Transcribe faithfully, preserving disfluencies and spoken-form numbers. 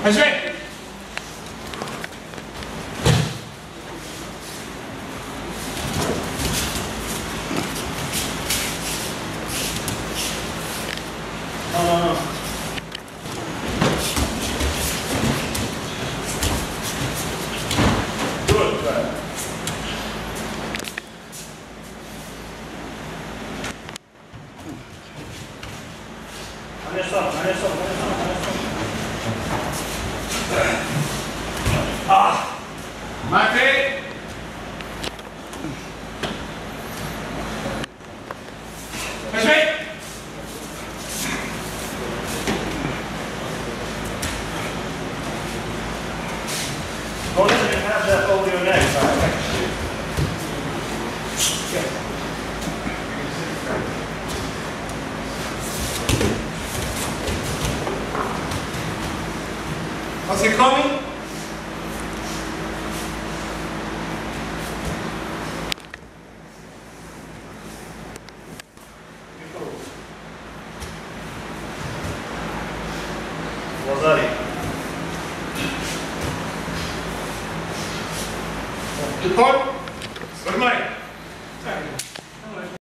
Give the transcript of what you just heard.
Hazret! No, no, no. Good, good. Adesso, adesso, adesso, adesso. Ah! Mate! Aspetta! Don't let me have that over your neck. How's it coming? Lazari. Good point. Good night.